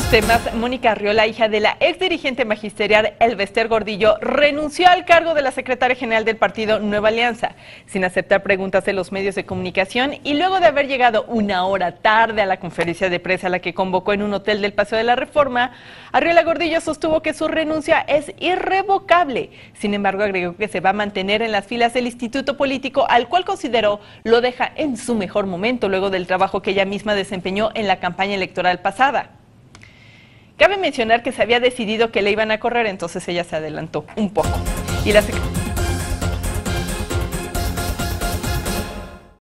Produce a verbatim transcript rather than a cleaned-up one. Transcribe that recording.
temas, Mónica Arriola, hija de la ex dirigente magisterial Elvester Gordillo, renunció al cargo de la secretaria general del partido Nueva Alianza, sin aceptar preguntas de los medios de comunicación y luego de haber llegado una hora tarde a la conferencia de prensa a la que convocó en un hotel del Paseo de la Reforma. Arriola Gordillo sostuvo que su renuncia es irrevocable. Sin embargo, agregó que se va a mantener en las filas del instituto político, al cual consideró lo deja en su mejor momento luego del trabajo que ella misma desempeñó en la campaña electoral pasada. Cabe mencionar que se había decidido que le iban a correr, entonces ella se adelantó un poco. Y la